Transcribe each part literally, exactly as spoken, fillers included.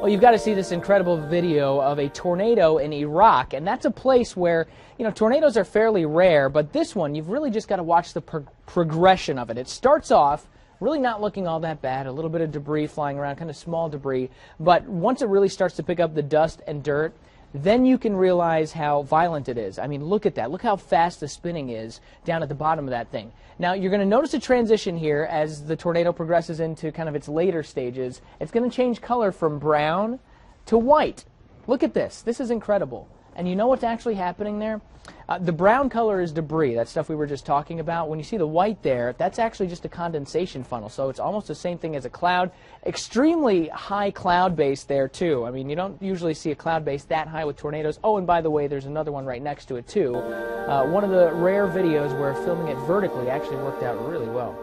Well, you've got to see this incredible video of a tornado in Iraq, and that's a place where, you know, tornadoes are fairly rare, but this one, you've really just got to watch the pro progression of it. It starts off really not looking all that bad, a little bit of debris flying around, kind of small debris, but once it really starts to pick up the dust and dirt, then you can realize how violent it is. I mean, look at that. Look how fast the spinning is down at the bottom of that thing. Now, you're going to notice a transition here as the tornado progresses into kind of its later stages. It's going to change color from brown to white. Look at this. This is incredible. And you know what's actually happening there? Uh, the brown color is debris, that stuff we were just talking about. When you see the white there, that's actually just a condensation funnel, so it's almost the same thing as a cloud. Extremely high cloud base there, too. I mean, you don't usually see a cloud base that high with tornadoes. Oh, and by the way, there's another one right next to it, too. Uh, one of the rare videos where filming it vertically actually worked out really well.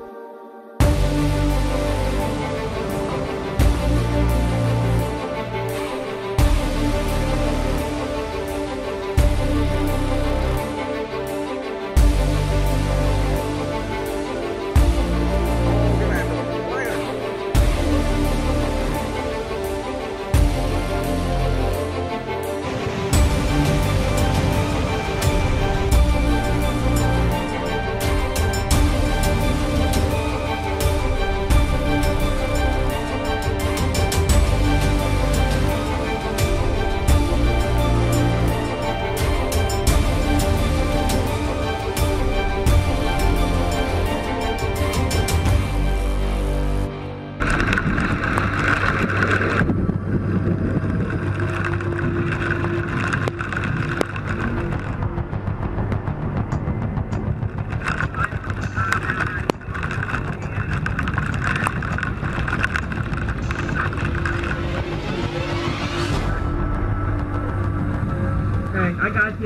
I got you.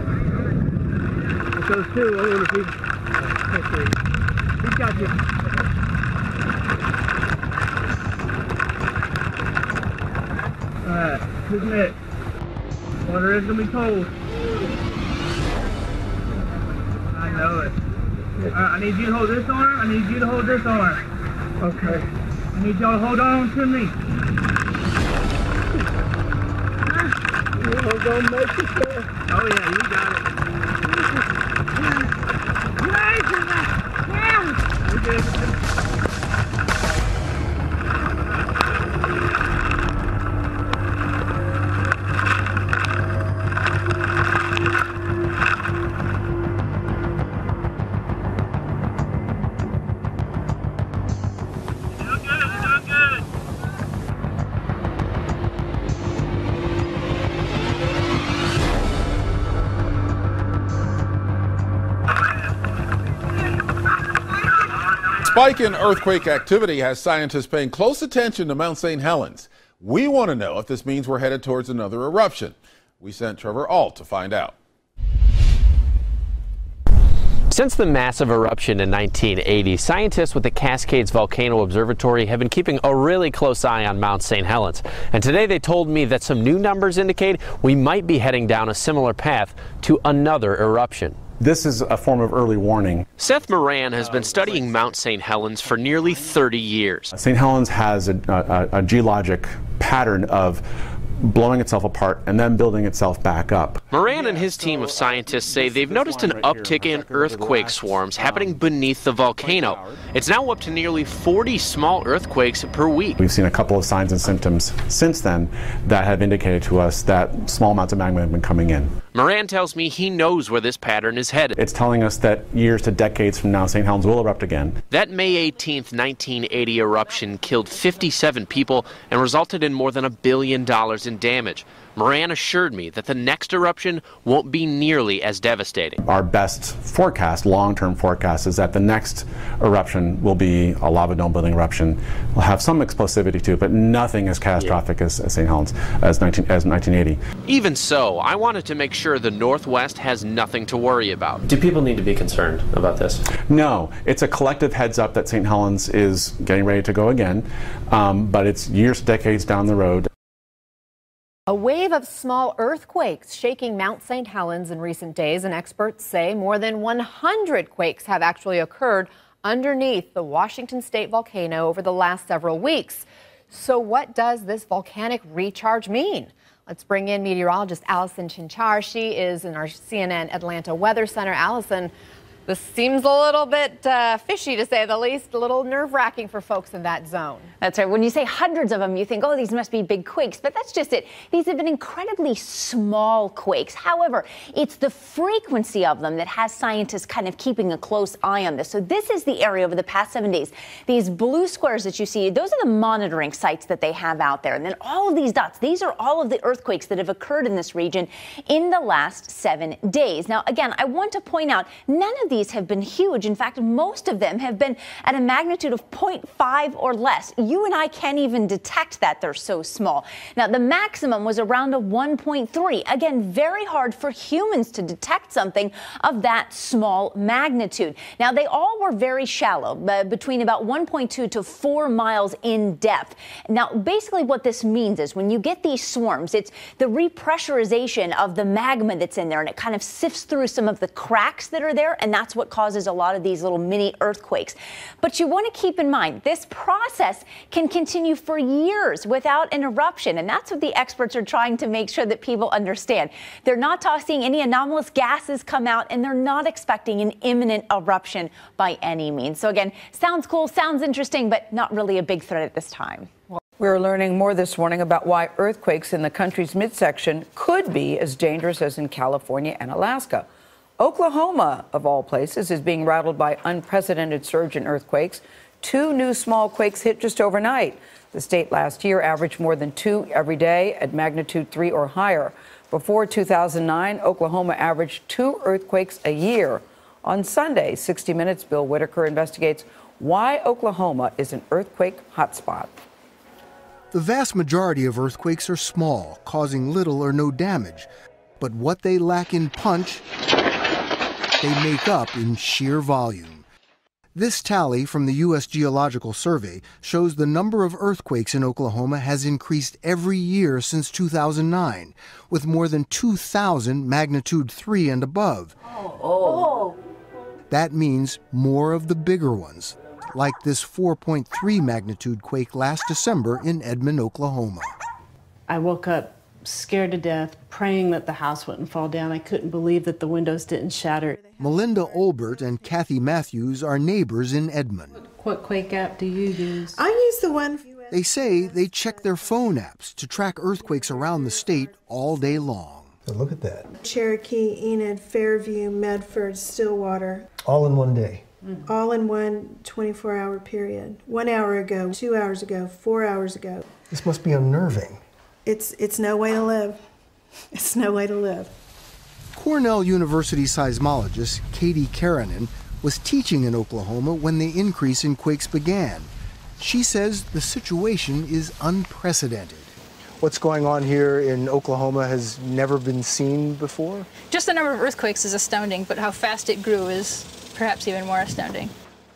It goes two. I want to see. He's got you. Alright, who's next? Water is going to be cold. I know it. Alright, I need you to hold this arm. I need you to hold this arm. Okay. I need y'all to hold on to me. We're gonna make it there. Oh yeah, you got it. We're good. Spike in earthquake activity has scientists paying close attention to Mount Saint Helens. We want to know if this means we're headed towards another eruption. We sent Trevor Ault to find out. Since the massive eruption in nineteen eighty, scientists with the Cascades Volcano Observatory have been keeping a really close eye on Mount Saint Helens. And today they told me that some new numbers indicate we might be heading down a similar path to another eruption. This is a form of early warning. Seth Moran has been studying Mount Saint Helens for nearly thirty years. Saint Helens has a, a, a geologic pattern of blowing itself apart and then building itself back up. Moran and his team of scientists say they've noticed an uptick in earthquake swarms happening beneath the volcano. It's now up to nearly forty small earthquakes per week. We've seen a couple of signs and symptoms since then that have indicated to us that small amounts of magma have been coming in. Moran tells me he knows where this pattern is headed. It's telling us that years to decades from now, Saint Helens will erupt again. That May eighteenth, nineteen eighty eruption killed fifty-seven people and resulted in more than a billion dollars in damage. Moran assured me that the next eruption won't be nearly as devastating. Our best forecast, long-term forecast, is that the next eruption will be a lava dome building eruption. We'll have some explosivity to it, but nothing as catastrophic yeah. as, as Saint Helens, as, nineteen, as nineteen eighty. Even so, I wanted to make sure the Northwest has nothing to worry about. Do people need to be concerned about this? No. It's a collective heads up that Saint Helens is getting ready to go again, um, but it's years, decades down the road. A wave of small earthquakes shaking Mount Saint Helens in recent days, and experts say more than one hundred quakes have actually occurred underneath the Washington State volcano over the last several weeks. So what does this volcanic recharge mean? Let's bring in meteorologist Allison Chinchar. She is in our C N N Atlanta Weather Center. Allison, this seems a little bit uh, fishy, to say the least, a little nerve-wracking for folks in that zone. That's right. When you say hundreds of them, you think, oh, these must be big quakes, but that's just it. These have been incredibly small quakes. However, it's the frequency of them that has scientists kind of keeping a close eye on this. So this is the area over the past seven days. These blue squares that you see, those are the monitoring sites that they have out there. And then all of these dots, these are all of the earthquakes that have occurred in this region in the last seven days. Now, again, I want to point out, none of these have been huge. In fact, most of them have been at a magnitude of zero point five or less. You and I can't even detect that, they're so small. Now, the maximum was around a one point three. Again, very hard for humans to detect something of that small magnitude. Now, they all were very shallow, uh, between about one point two to four miles in depth. Now, basically what this means is when you get these swarms, it's the repressurization of the magma that's in there, and it kind of sifts through some of the cracks that are there, and that's what causes a lot of these little mini earthquakes. But you want to keep in mind, this process can continue for years without an eruption, and that's what the experts are trying to make sure that people understand. They're not seeing any anomalous gases come out, and they're not expecting an imminent eruption by any means. So again, sounds cool, sounds interesting, but not really a big threat at this time. We're learning more this morning about why earthquakes in the country's midsection could be as dangerous as in California and Alaska. Oklahoma, of all places, is being rattled by unprecedented surge in earthquakes. Two new small quakes hit just overnight. The state last year averaged more than two every day at magnitude three or higher. Before two thousand nine, Oklahoma averaged two earthquakes a year. On Sunday, sixty minutes, Bill Whitaker investigates why Oklahoma is an earthquake hotspot. The vast majority of earthquakes are small, causing little or no damage. But what they lack in punch, they make up in sheer volume. This tally from the U S Geological Survey shows the number of earthquakes in Oklahoma has increased every year since two thousand nine, with more than two thousand magnitude three and above. Oh. That means more of the bigger ones, like this four point three magnitude quake last December in Edmond, Oklahoma. I woke up scared to death, praying that the house wouldn't fall down. I couldn't believe that the windows didn't shatter. Melinda Olbert and Kathy Matthews are neighbors in Edmond. What quake app do you use? I use the one. They say they check their phone apps to track earthquakes around the state all day long. So look at that. Cherokee, Enid, Fairview, Medford, Stillwater. All in one day. Mm-hmm. All in one twenty-four hour period. One hour ago, two hours ago, four hours ago. This must be unnerving. It's, it's no way to live. It's no way to live. Cornell University seismologist Katie Karanen was teaching in Oklahoma when the increase in quakes began. She says the situation is unprecedented. What's going on here in Oklahoma has never been seen before? Just the number of earthquakes is astounding, but how fast it grew is perhaps even more astounding.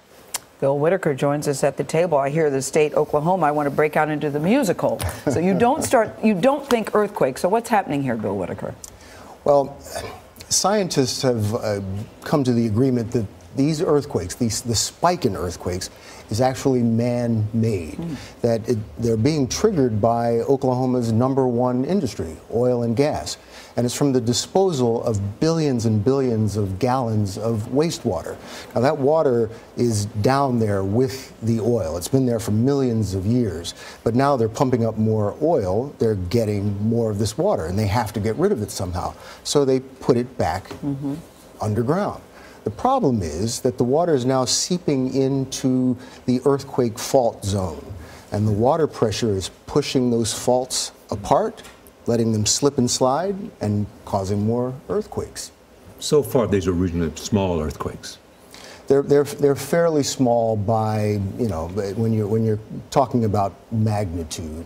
Bill Whitaker joins us at the table. I hear the state Oklahoma. I want to break out into the musical. So you don't start, you don't think earthquake. So what's happening here, Bill Whitaker? Well, scientists have uh, come to the agreement that these earthquakes, these, the spike in earthquakes, is actually man-made, mm. that it, they're being triggered by Oklahoma's number one industry, oil and gas. And it's from the disposal of billions and billions of gallons of wastewater. Now, that water is down there with the oil. It's been there for millions of years. But now they're pumping up more oil. They're getting more of this water, and they have to get rid of it somehow. So they put it back mm-hmm. underground. The problem is that the water is now seeping into the earthquake fault zone, and the water pressure is pushing those faults apart, letting them slip and slide, and causing more earthquakes. So far, these are regionally small earthquakes. They're, they're, they're fairly small by, you know, when you're, when you're talking about magnitude.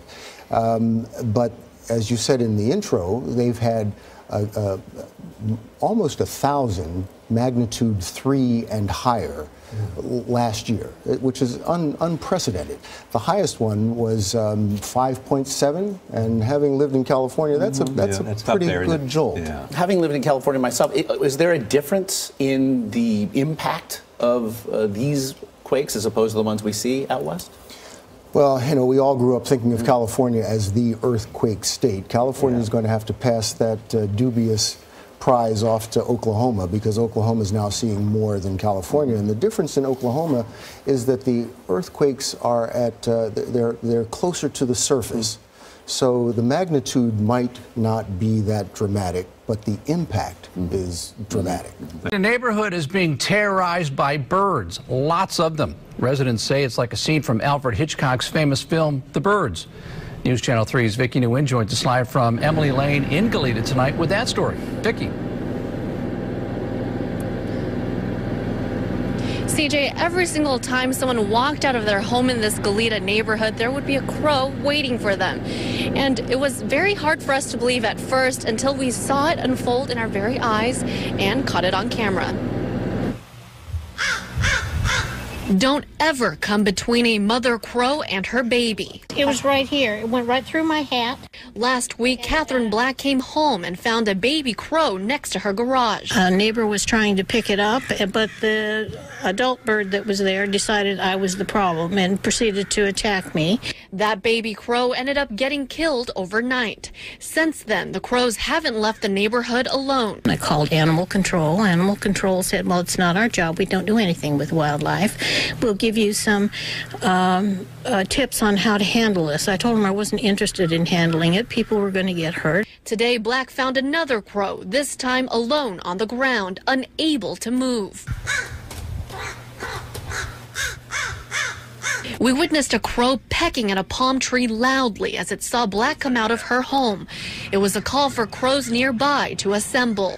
Um, but as you said in the intro, they've had uh, uh, almost a thousand magnitude three and higher mm. last year, which is un, unprecedented. The highest one was um, five point seven, and having lived in California, that's a that's yeah, a that's pretty there, good jolt. Yeah. Having lived in California myself, is there a difference in the impact of uh, these quakes as opposed to the ones we see out west? Well, you know, we all grew up thinking of California as the earthquake state. California is going to have to pass that uh, dubious prize off to Oklahoma, because Oklahoma is now seeing more than California. And the difference in Oklahoma is that the earthquakes are at, uh, they're, they're closer to the surface. So the magnitude might not be that dramatic, but the impact is dramatic. The neighborhood is being terrorized by birds, lots of them. Residents say it's like a scene from Alfred Hitchcock's famous film, The Birds. News Channel three's Vicki Nguyen joins us live from Emily Lane in Goleta tonight with that story. Vicki. C J, every single time someone walked out of their home in this Goleta neighborhood, there would be a crow waiting for them. And it was very hard for us to believe at first until we saw it unfold in our very eyes and caught it on camera. Don't ever come between a mother crow and her baby. It was right here. It went right through my hat. Last week, Catherine Black came home and found a baby crow next to her garage. A neighbor was trying to pick it up, but the adult bird that was there decided I was the problem and proceeded to attack me. That baby crow ended up getting killed overnight. Since then, the crows haven't left the neighborhood alone. I called animal control. Animal control said, well, it's not our job. We don't do anything with wildlife. We'll give you some um, uh, tips on how to handle this. I told them I wasn't interested in handling it. People were going to get hurt. Today, Black found another crow, this time alone on the ground, unable to move. We witnessed a crow pecking at a palm tree loudly as it saw Black come out of her home. It was a call for crows nearby to assemble.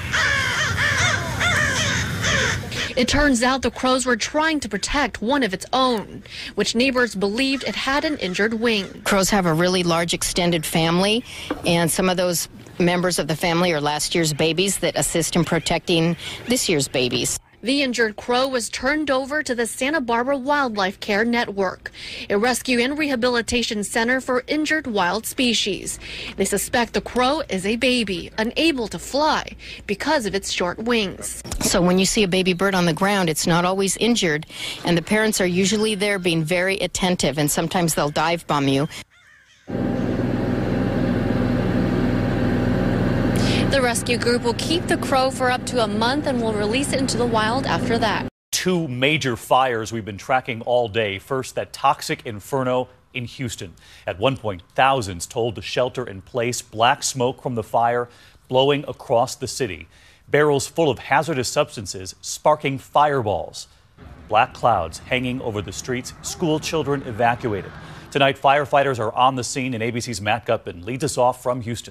It turns out the crows were trying to protect one of its own, which neighbors believed it had an injured wing. Crows have a really large extended family, and some of those members of the family are last year's babies that assist in protecting this year's babies. The injured crow was turned over to the Santa Barbara Wildlife Care Network, a rescue and rehabilitation center for injured wild species. They suspect the crow is a baby, unable to fly because of its short wings. So when you see a baby bird on the ground, it's not always injured, and the parents are usually there being very attentive, and sometimes they'll dive bomb you. The rescue group will keep the crow for up to a month and will release it into the wild after that. Two major fires we've been tracking all day. First, that toxic inferno in Houston. At one point, thousands told to shelter in place. Black smoke from the fire blowing across the city. Barrels full of hazardous substances sparking fireballs. Black clouds hanging over the streets. School children evacuated. Tonight, firefighters are on the scene, and A B C's Matt Gutman leads us off from Houston.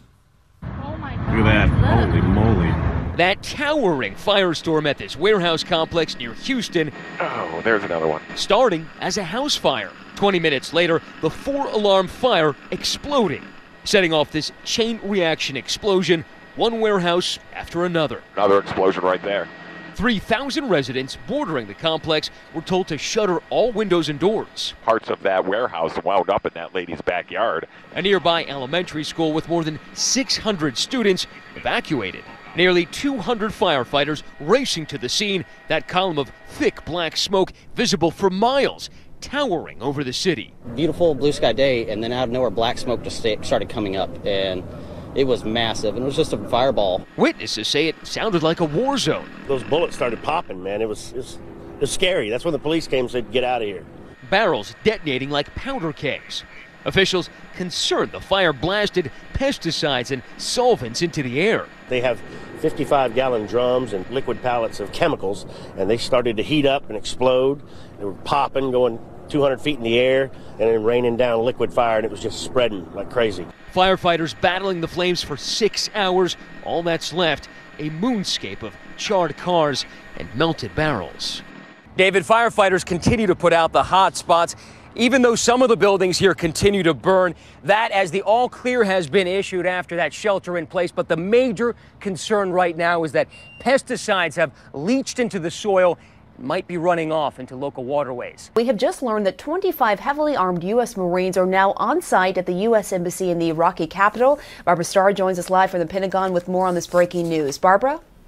Look at that. Holy moly. That towering firestorm at this warehouse complex near Houston. Oh, there's another one. Starting as a house fire. twenty minutes later, the four-alarm fire exploding, setting off this chain reaction explosion, one warehouse after another. Another explosion right there. three thousand residents bordering the complex were told to shutter all windows and doors. Parts of that warehouse wound up in that lady's backyard. A nearby elementary school with more than six hundred students evacuated. Nearly two hundred firefighters racing to the scene, that column of thick black smoke visible for miles, towering over the city. Beautiful blue sky day, and then out of nowhere black smoke just started coming up, and it was massive, and it was just a fireball. Witnesses say it sounded like a war zone. Those bullets started popping, man. It was, it was, it was scary. That's when the police came and said, get out of here. Barrels detonating like powder kegs. Officials concerned the fire blasted pesticides and solvents into the air. They have fifty-five gallon drums and liquid pallets of chemicals, and they started to heat up and explode. They were popping, going two hundred feet in the air, and then raining down liquid fire, and it was just spreading like crazy. Firefighters battling the flames for six hours. All that's left, a moonscape of charred cars and melted barrels. David, firefighters continue to put out the hot spots, even though some of the buildings here continue to burn. That as the all clear has been issued after that shelter in place. But the major concern right now is that pesticides have leached into the soil, might be running off into local waterways. We have just learned that twenty-five heavily armed U S Marines are now on site at the U S Embassy in the Iraqi capital. Barbara Starr joins us live from the Pentagon with more on this breaking news. Barbara?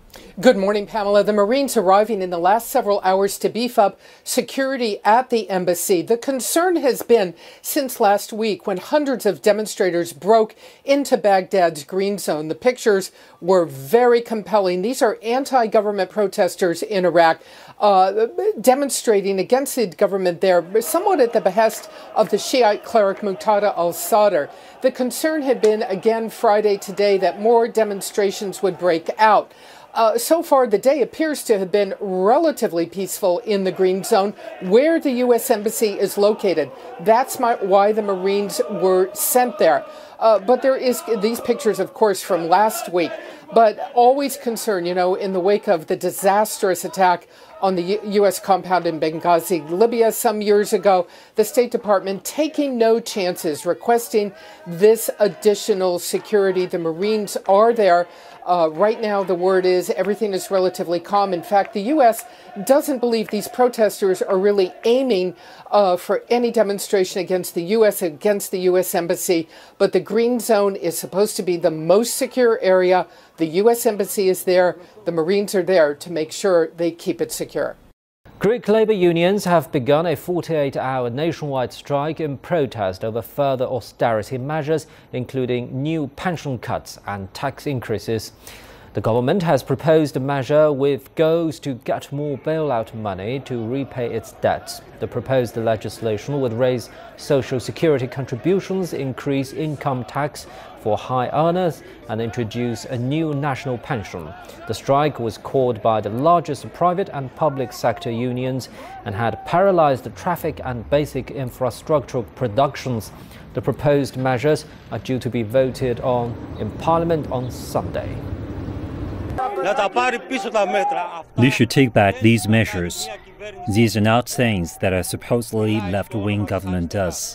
Good morning, Pamela. The Marines arriving in the last several hours to beef up security at the embassy. The concern has been since last week when hundreds of demonstrators broke into Baghdad's green zone. The pictures were very compelling. These are anti-government protesters in Iraq uh, demonstrating against the government there, somewhat at the behest of the Shiite cleric Muqtada al-Sadr. The concern had been again Friday today that more demonstrations would break out. Uh, so far, the day appears to have been relatively peaceful in the Green Zone, where the U S Embassy is located. That's my, why the Marines were sent there. Uh, but there is these pictures, of course, from last week. But always concern, you know, in the wake of the disastrous attack on the U S compound in Benghazi, Libya, some years ago, the State Department taking no chances, requesting this additional security. The Marines are there. Uh, right now, the word is everything is relatively calm. In fact, the U S doesn't believe these protesters are really aiming uh, for any demonstration against the U S, against the U S Embassy. But the Green Zone is supposed to be the most secure area. The U S Embassy is there. The Marines are there to make sure they keep it secure. Greek labour unions have begun a forty-eight hour nationwide strike in protest over further austerity measures, including new pension cuts and tax increases. The government has proposed a measure with goals to get more bailout money to repay its debts. The proposed legislation would raise social security contributions, increase income tax for high earners, and introduce a new national pension. The strike was called by the largest private and public sector unions and had paralyzed the traffic and basic infrastructural productions. The proposed measures are due to be voted on in Parliament on Sunday. They should take back these measures. These are not things that a supposedly left-wing government does.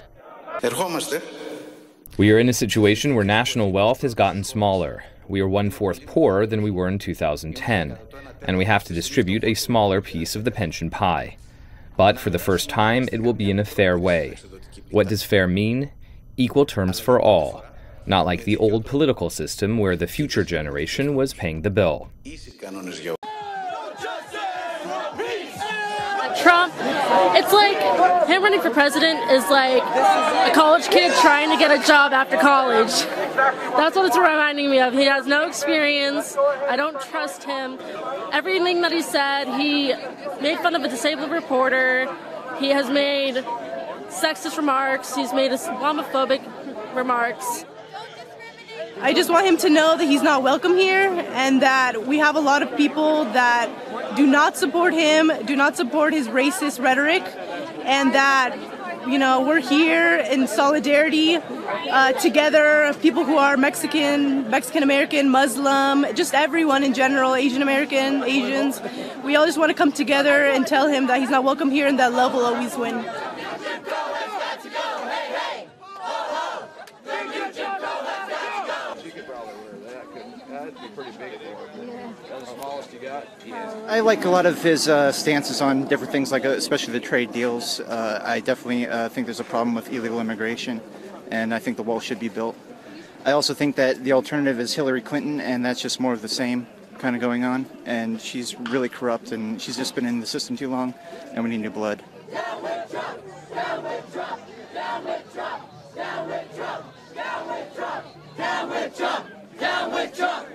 We are in a situation where national wealth has gotten smaller. We are one-fourth poorer than we were in two thousand ten, and we have to distribute a smaller piece of the pension pie. But for the first time, it will be in a fair way. What does fair mean? Equal terms for all. Not like the old political system where the future generation was paying the bill. Trump, it's like him running for president is like a college kid trying to get a job after college. That's what it's reminding me of. He has no experience. I don't trust him. Everything that he said, he made fun of a disabled reporter. He has made sexist remarks. He's made Islamophobic remarks. I just want him to know that he's not welcome here and that we have a lot of people that do not support him, do not support his racist rhetoric, and that, you know, we're here in solidarity uh, together, people who are Mexican, Mexican-American, Muslim, just everyone in general, Asian-American, Asians. We all just want to come together and tell him that he's not welcome here and that love will always win. I like a lot of his uh, stances on different things, like uh, especially the trade deals. Uh, I definitely uh, think there's a problem with illegal immigration, and I think the wall should be built. I also think that the alternative is Hillary Clinton, and that's just more of the same kind of going on. And she's really corrupt, and she's just been in the system too long, and we need new blood. Down with Trump! Down with Trump! Down with Trump! Down with Trump! Down with Trump! Down with Trump! Down with Trump!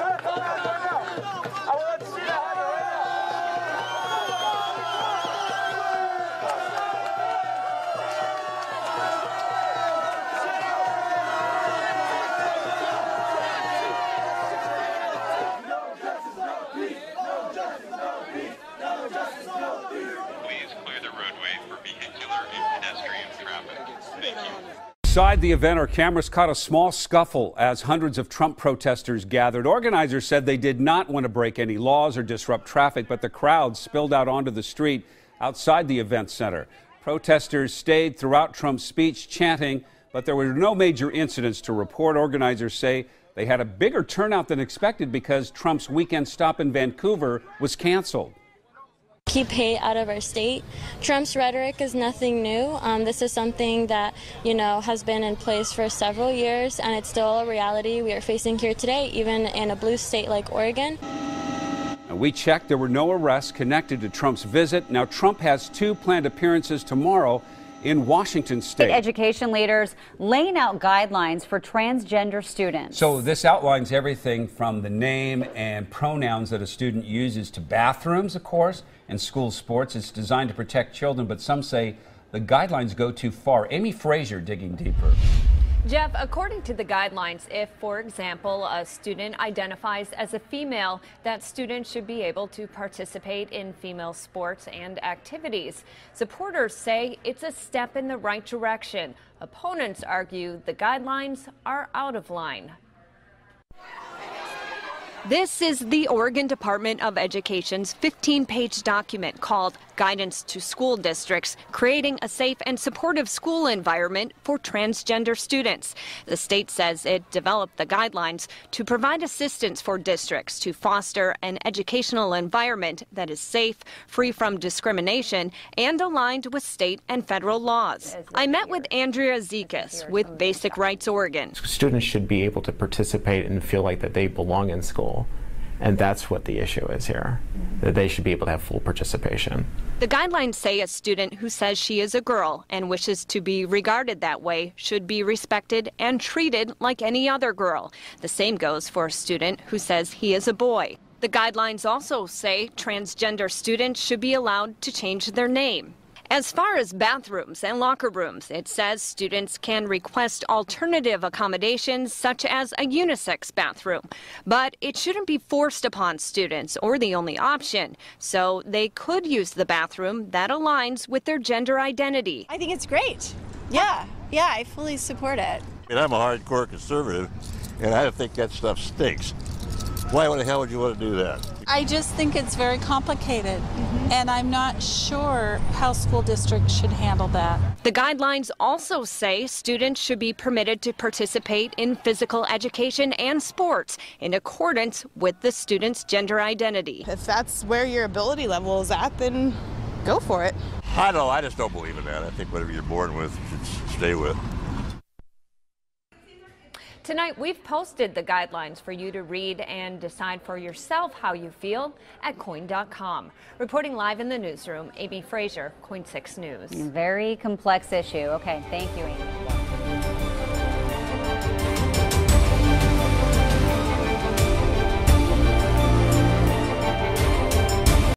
Inside the event, our cameras caught a small scuffle as hundreds of Trump protesters gathered. Organizers said they did not want to break any laws or disrupt traffic, but the crowd spilled out onto the street outside the event center. Protesters stayed throughout Trump's speech chanting, but there were no major incidents to report. Organizers say they had a bigger turnout than expected because Trump's weekend stop in Vancouver was canceled. Keep hate out of our state. Trump's rhetoric is nothing new. Um, this is something that, you know, has been in place for several years, and it's still a reality we are facing here today, even in a blue state like Oregon. Now, we checked, there were no arrests connected to Trump's visit. Now, Trump has two planned appearances tomorrow in Washington state. Education leaders laying out guidelines for transgender students. So this outlines everything from the name and pronouns that a student uses to bathrooms, of course, and school sports. It's designed to protect children, but some say the guidelines go too far. Amy Frazier digging deeper. Jeff, according to the guidelines, if, for example, a student identifies as a female, that student should be able to participate in female sports and activities. Supporters say it's a step in the right direction. Opponents argue the guidelines are out of line. This is the Oregon Department of Education's fifteen page document called Guidance to School Districts, Creating a Safe and Supportive School Environment for Transgender Students. The state says it developed the guidelines to provide assistance for districts to foster an educational environment that is safe, free from discrimination, and aligned with state and federal laws. I met with Andrea Zekas with Basic Rights Oregon. Students should be able to participate and feel like that they belong in school. And that's what the issue is here, that they should be able to have full participation. The guidelines say a student who says she is a girl and wishes to be regarded that way should be respected and treated like any other girl. The same goes for a student who says he is a boy. The guidelines also say transgender students should be allowed to change their name. As far as bathrooms and locker rooms, it says students can request alternative accommodations such as a unisex bathroom. But it shouldn't be forced upon students or the only option. So they could use the bathroom that aligns with their gender identity. I think it's great. Yeah, yeah, I fully support it. And I'm a hardcore conservative, and I think that stuff stinks. Why the hell would you want to do that? I just think it's very complicated, mm-hmm. and I'm not sure how school districts should handle that. The guidelines also say students should be permitted to participate in physical education and sports in accordance with the student's gender identity. If that's where your ability level is at, then go for it. I don't know, I just don't believe in that. I think whatever you're born with, you should stay with. Tonight, we've posted the guidelines for you to read and decide for yourself how you feel at coin dot com. Reporting live in the newsroom, Amy Frazier, Coin six News. Very complex issue. Okay, thank you, Amy.